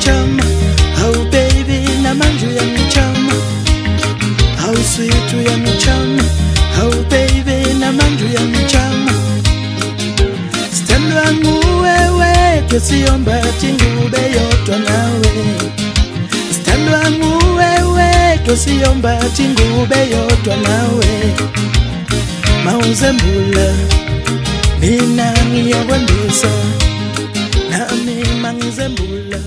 uyanichama. Oh baby namanje uyanichama. Oh sweet uyanichama. Oh baby namanje uyanichama. Sithandwa nguwe tosiyomba ngube yodwa nawe. Sithandwa nguwe tosiyomba ngube yodwa nawe. Mawuzembula mina ngiyakwandisa nami mangizembula.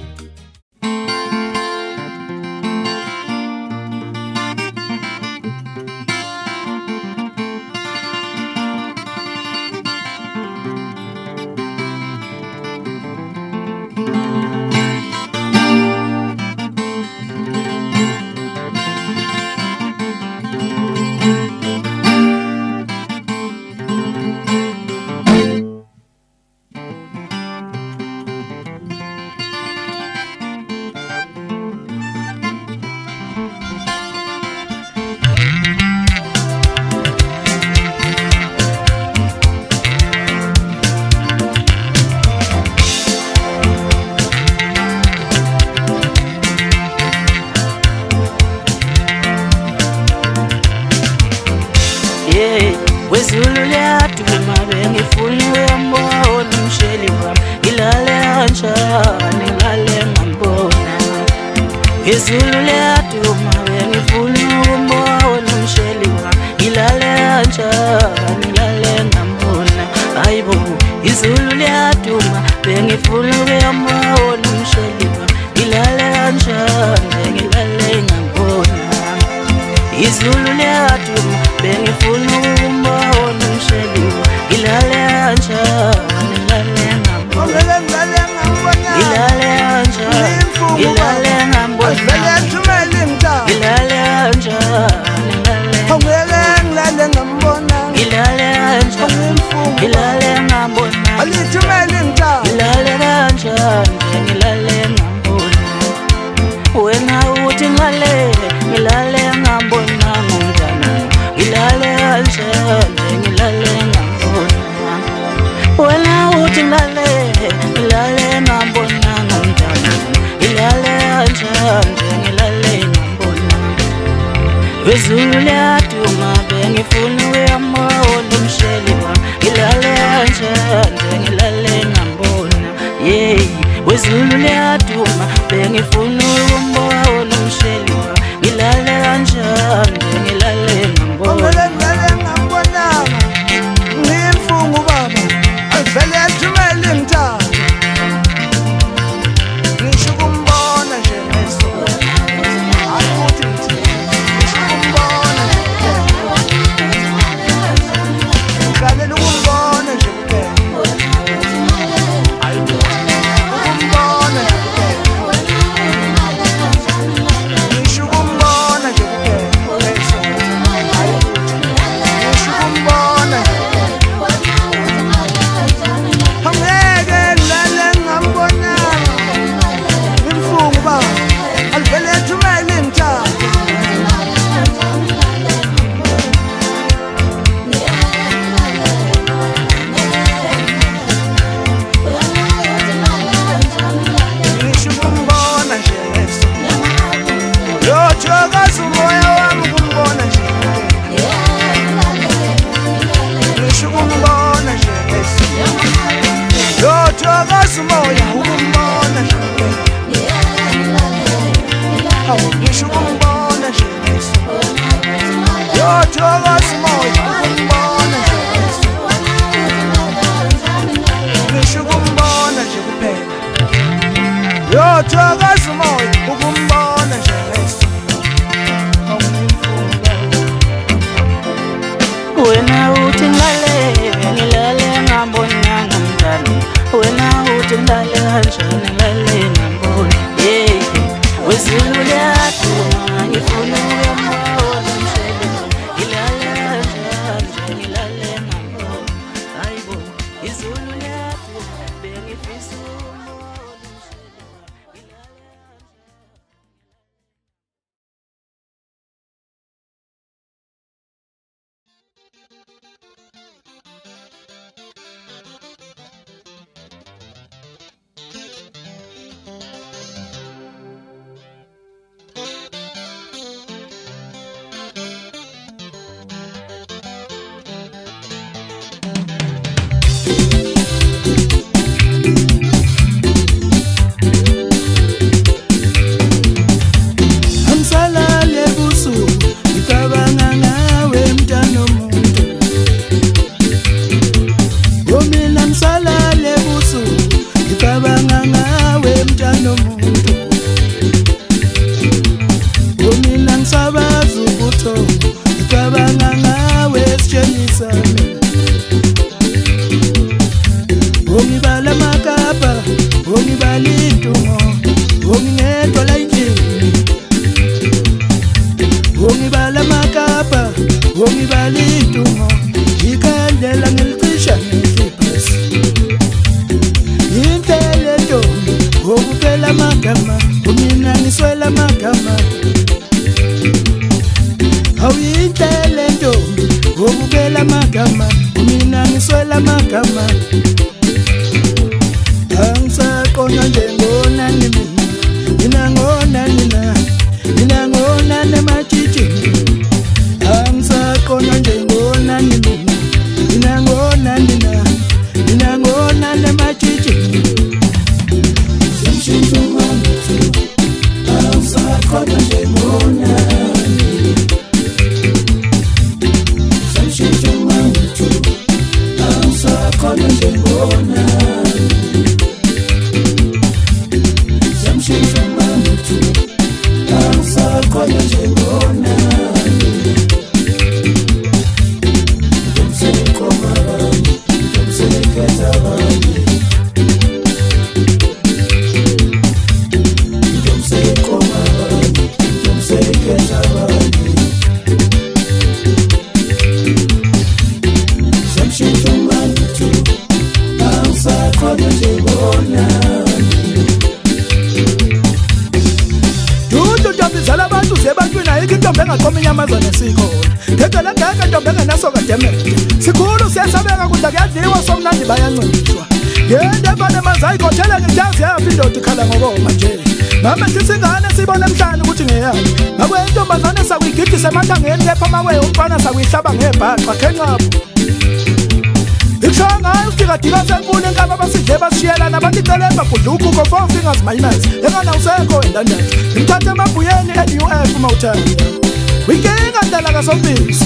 Wezulu liyatu mabengi funi wambo lumsheli wam ilale anjani ngale ngambona. Wezulu liyatu mabengi funi wambo lumsheli wam ilale anjani ngale ngambona. Ayibo izulu liyatu mabengi funi wambo lumsheli wam ilale anjani ngale ngambona. Izulu liyatu bengifuna ukumbona umsheliwa ilale anjani ilale ngambona. Ilale anjani ilale ngambona. Ilale anjani ilale ngambona. Ilale anjani ilale ngambona. Ilale anjani ilale ngambona. Wena uthi ngale ilale ngambona ngumntana. Ilale anjani ngilale ngambona. Wena uthi ngale ilale ngambona ngumntana. Ilale anjani ngilale ngambona. Wezulu liyaduma bengifuna uyamona umsheliwa ilale anjani ngilale ngambona. Yeah, wezulu liyaduma bengifuna ukumbona umsheliwa ilale anjani ngilale ngambona. Ngimfungu baba alivele yathumela imthatha. Ngisho ukumbona nje ngeso akuthi ngithi ngisho ukumbona nje ngale ukumbona nje kuphela. Ukumbona nje kuphela. Ngisho ukumbona nje kuphela. Ngisho ukumbona nje. Angeke ngilale ngambona. Ngimfungu baba alivele yathumela imthatha. Ngisho ukumbona nje ngeso. Yothokoza umoya wami ukumbona nje. Ngisho ukumbona nje ngeso. Yothokoza umoya ukumbona nje. Ngisho ukumbona nje ngeso. Yothokoza umoya ukumbona nje ngeso. Ngisho ukumbona nje kuphela. Yothokoza umoya ukumbona nje ngeso. Wena uthi ngale ngilale ngambona ngumntana. Wena uthi ngale anjani ngilale ngambona. Yeah, wezulu liyaduma ngifuna uyamona umsheliwa ilale anjani ngilale ngambona. Ayibo izulu liyaduma bengifisa umona umsheliwa ilale anjani. magama kumina ngiswela magama awuyintele ntombi ngokubela magama kumina ngiswela magama angisaqonya njengonani mina mina ngonani matshitshi angisaqonya njengonani mina ngonani matshitshi semshintsho mangithu angisaqonya njengonani semshintsho mangithu angisaqonya njengonani sikhulu siyasabeka kudla kuyadliwa somnandi bayancishwa ngendevane mazayikothela ngijazi yafi indoda ikhala ngokoma nje mama sisingane sibona emhlanje ukuthi ngeyani ngakwentombazane sakuyigidisa emathangeni kepha mawe umfana sakuyihlaba ngebhaqa khenqapho ikusho ngayo usikadika senkulu enkaba basidle basishiyelana abanticelemba gudlukuko 4 fingers minus engana usekho endandani ngimthathe emabhuyeni e-UF mawuthanda winkinga ndlela kasompisi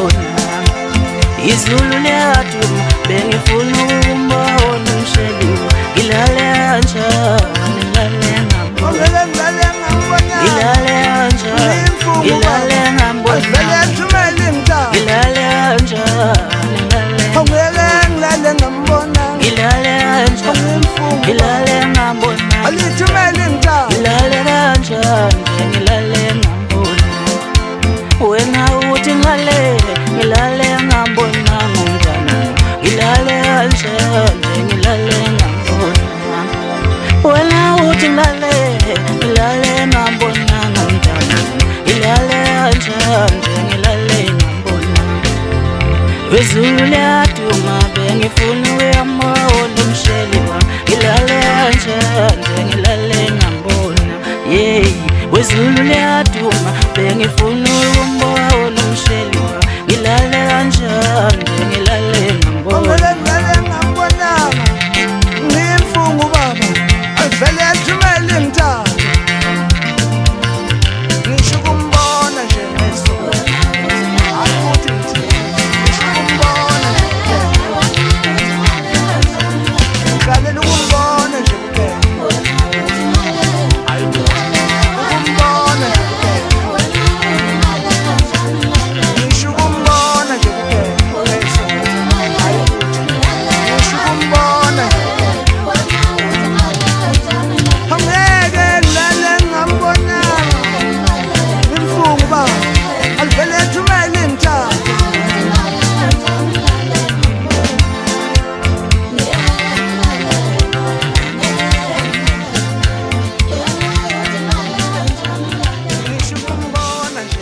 Izulu liyaduma bengifuna ukumbona umsheliwe kanje ngilale ngambona wena uthi ngilale ngambonanga mntana ngilale kanje ngilale ngambona wezulu liyaduma bengifuna uyama olumsheli wami ngilale kanje ngilale ngambona yeah wezulu liyaduma bengifuna ukumboa olumsheli wami ngilale kanje ngilale ngambona ngimfungu baba avele ethumele ngithanda ngisho ukumbona nje ngeso akuthi ngisho ukumbona ngale ukumbona nje kuphela ukumbona nje ngisho ukumbona nje kuphela ngeso akuthi ngisho ukumbona angeke ngilale ngambona imfungu baba alivele ethumele ngithanda ngisho ukumbona nje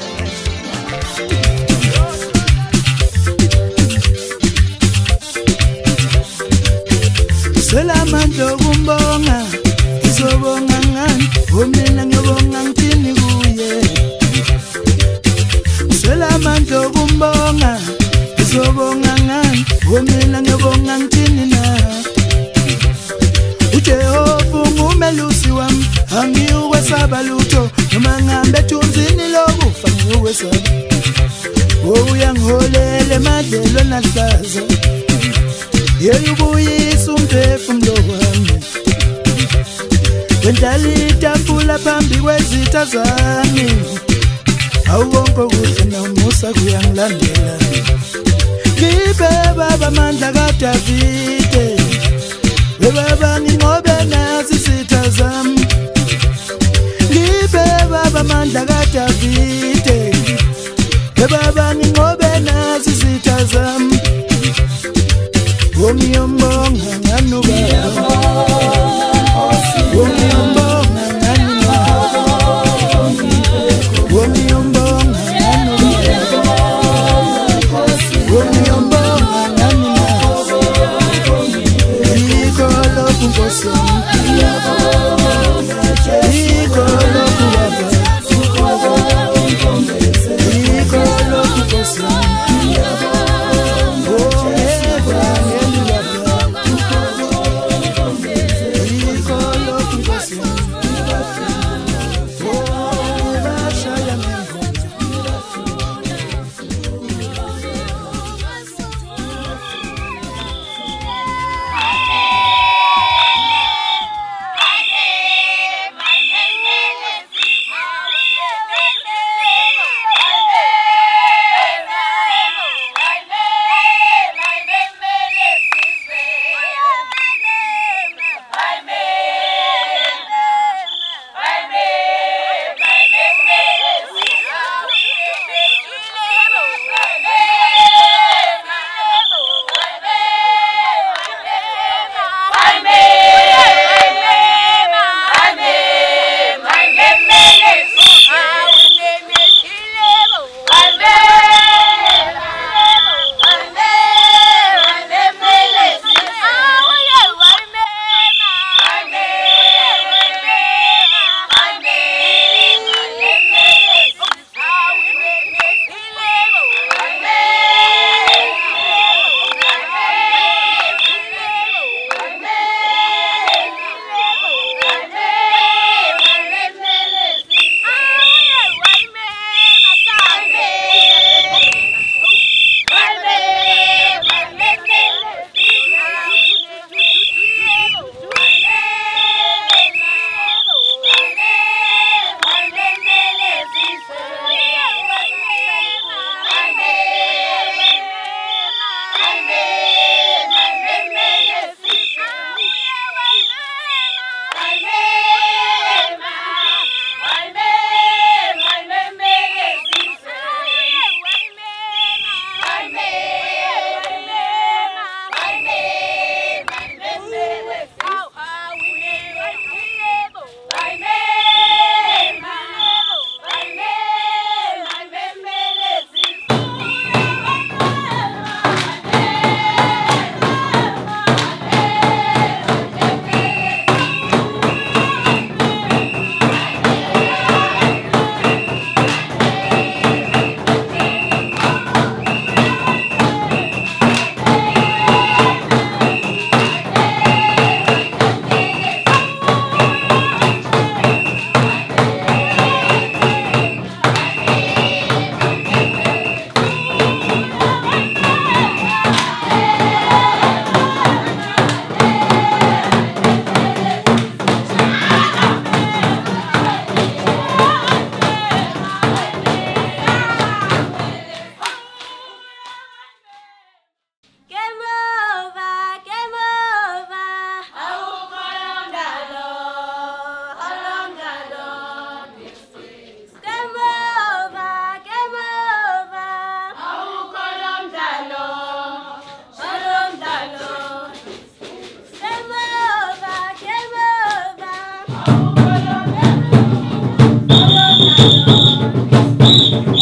selamandla okumbonga izobonga ngani umina ngiyobonga ngithini kuye selamandla okumbonga izobonga ngani umina ngiyobonga ngithini na uJehova ngumelusi wami angiukwesaba lutho noma ngihambe ethunzini lokufa ngiukwesaba uyangiholela emadlelo nahlaza yeyubuyisa umphefumulo wami wendlala itafula phambi kwezitha zami awukonke okuhle nomusa kuyangilandela ngibe baba amandla kaDavide baba nginqobe nazi izitha zami ngibe baba amandla kaDavide baba nginqobe nazi izitha zami Womiyombonga nganu baba Womiyombonga nganu baba Womiyombonga nganu baba Womiyombonga nganu baba Ikolo kunkosi Ikolo kubaba Ikolo kunkosi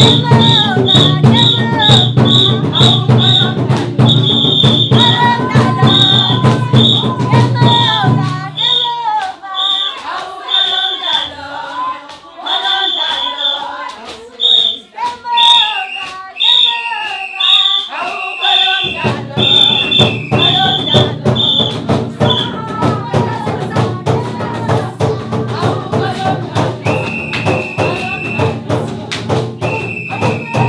Thank you.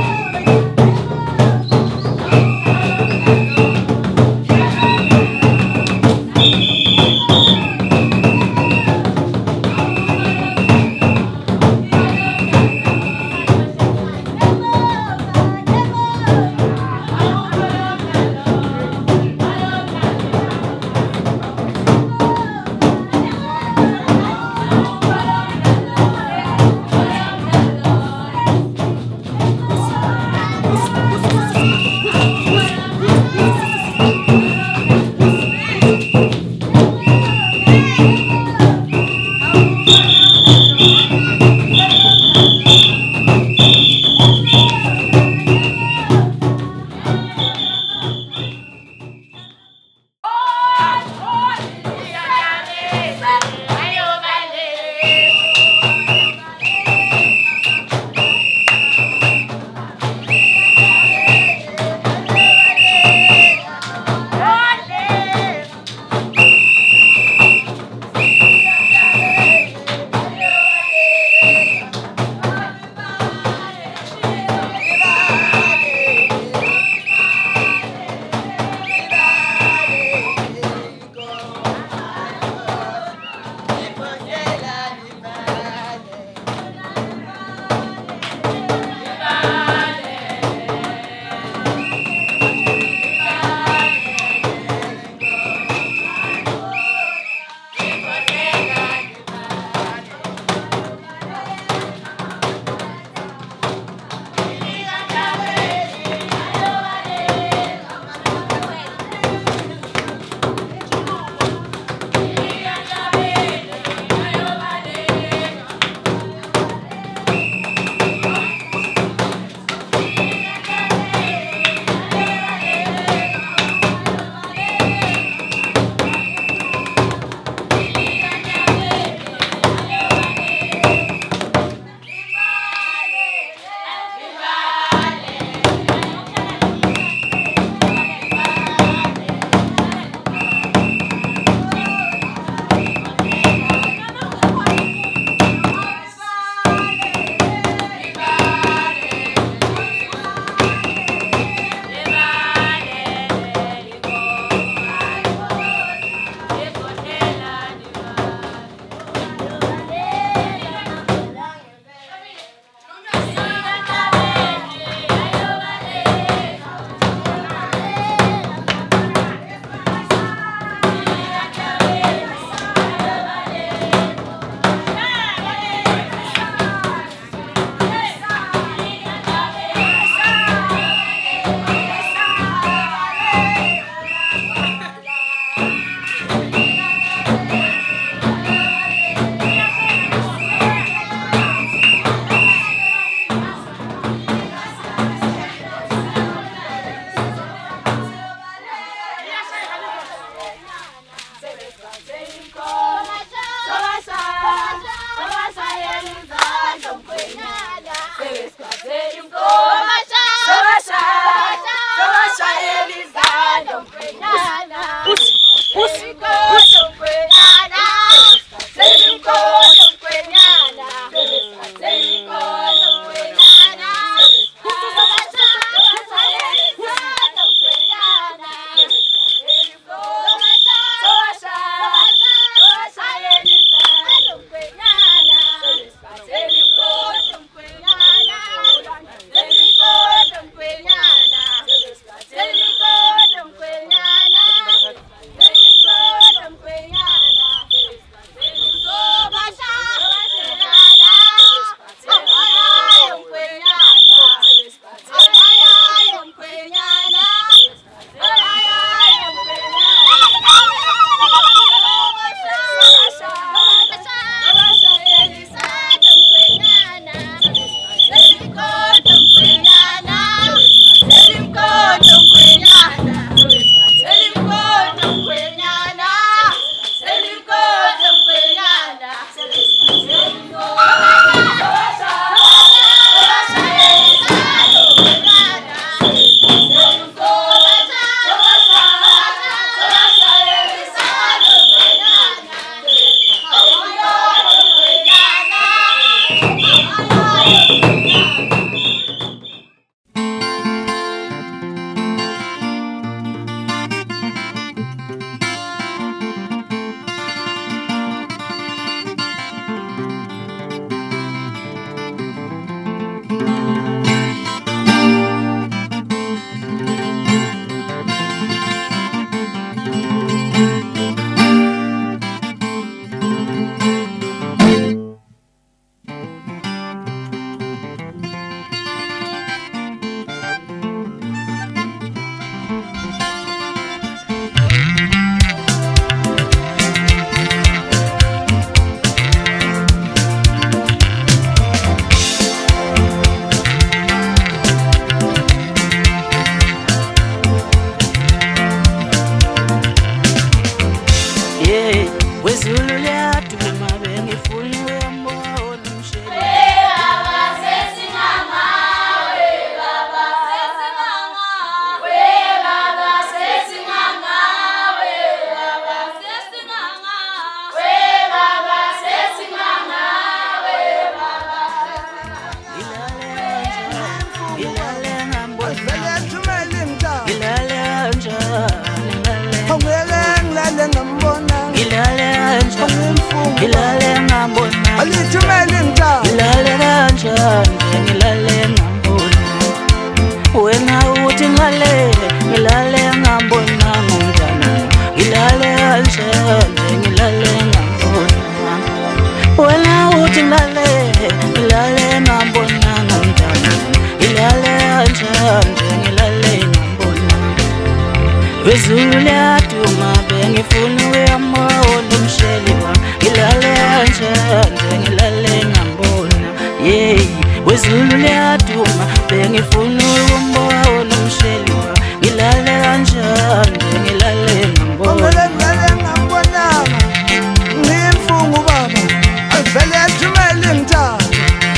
ngilale ngambona alithumele ngithanda ngilale kanjani ngilale ngambona wena uthi ngilale ngilale ngambona ngumntana ngilale kanjani ngilale ngambona wena uthi ngilale ngilale ngambona ngumntana ngilale kanjani ngilale ngambona wezulu liyaduma bengifuna uyamona umsheli wami ngilale kanjani ngilale ngambona wezulu liyaduma bengifuna uyamona umsheli wami ngilale kanjani ngilale ngambona ngilale ngambona ngimfungu baba alivele ethumele ngithanda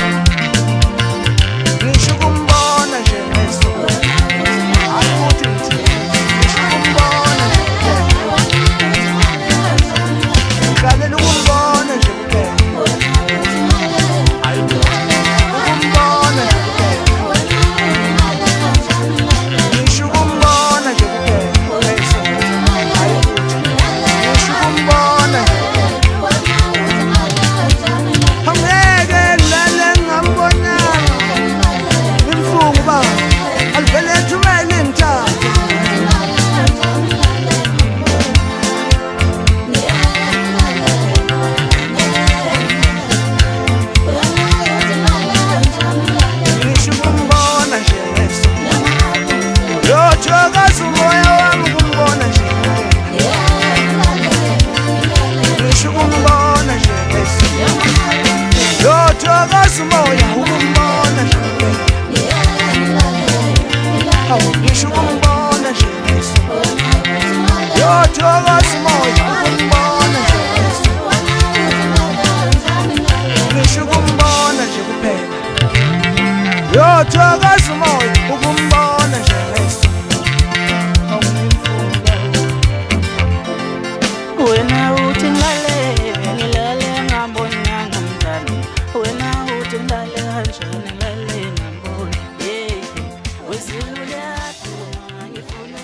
ngisho ukumbona nje ngeso akuthi ngisho ukumbona nje ngale ukumbona nje kuphela ukumbona nje kuphela ngisho ukumbona nje kuphela ngeso ngisho ukumbona nje angeke ngilale ngambona imfungu baba alivele ethumele ngithanda ngisho ukumbona nje ngeso yothokoza umoya wami ukumbona nje ngisho ukumbona nje ngeso yothokoza umoya ukumbona nje ngisho ukumbona nje ngeso yothokoza umoya ukumbona nje ngeso ngisho ukumbona nje kuphela yothokoza umoya ukumbona nje ngeso wena uthi ngilale ngilale ngambona ngumntana wena uthi ngilale kanjani ngilale ngambona wezulu liyaduma ngifuna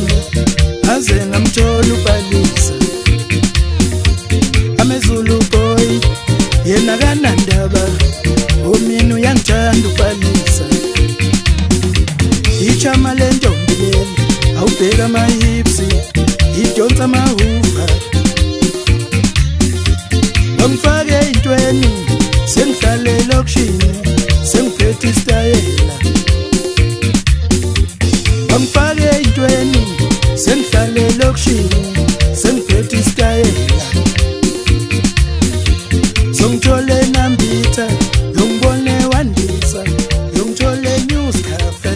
ngiyamthonya aze ngamthola uPalisa ameZulu boy yena kanandaba umina uyangithanda uPalisa ichama lentombi leli awubheka ama-hips idonsa amahuva bangifake intweni sengihlale elokishini sengiphethe isitayela bangifake intweni sengihlale elokishini sengiphethe isitayela songithole eNambitha yongibone wandisa yongithole eNews Cafe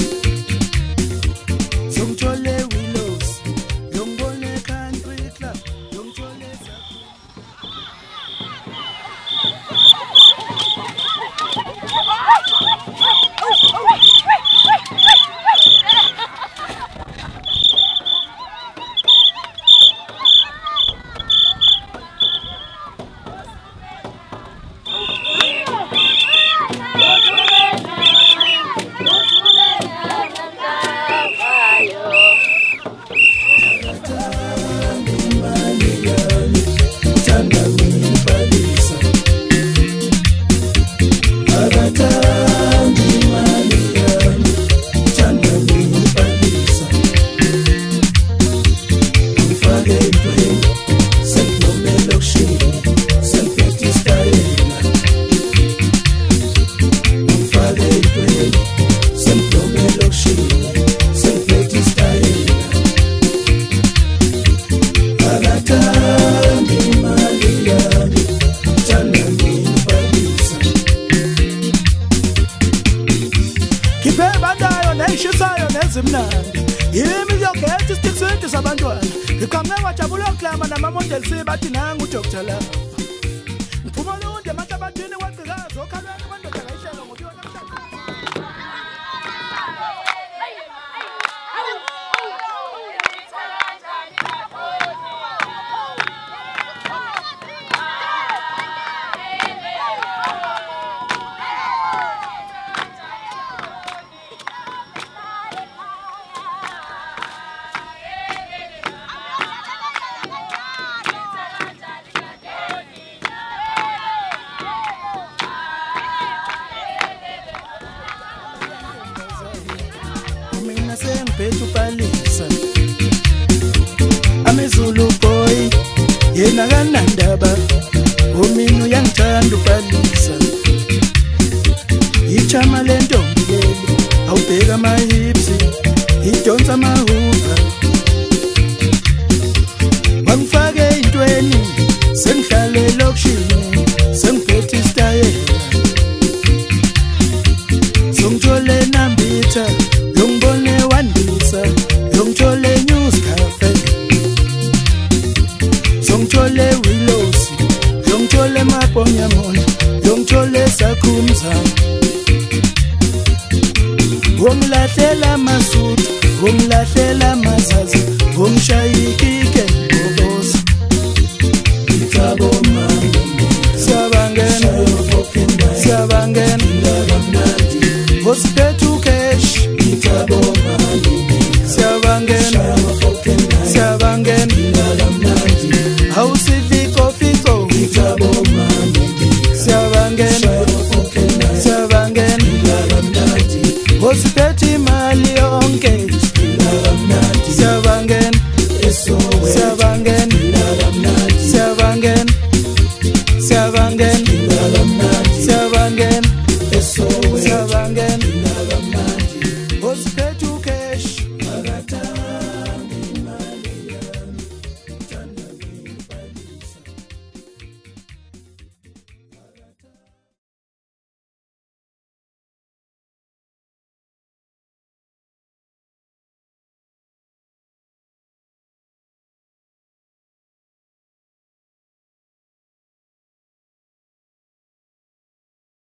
songithole eWillows yongibone eCountry Club yongithole eshisayo nezimnandi yimi yokhetha isithikwini sabantwana ngiqhamuke wajabula ukuklama namamodeli sibathi nangu uDr Love ngiphuma londe emahlabathini kwagqikazi okhalweni kwendoda kayishelo ngokuyiwa namhlanje sengiphethe uPalisa ameZulu boy yena kanandaba umina uyangithanda uPalisa ichama lentombi leli awubheka ama-hips idonsa amahuva bangifake intweni sengihlale elokishini sengiphethe isitayela songithole eNambitha yongibone wandisa yongithole eNews Cafe songithole eWillows yongithole eMabhonyamona yongithole eSakhumza wongilahlela amasuthu wongilahlela amazazi wongishayikike ngobosa ngicabo mama siyabangena siyabangena ngosiphethe ucash ngicabo mama siyabangena siyabangena awusifiko fiko ngicabo mama siyabangena siyabangena ngosiphethe imali yonke siyabangena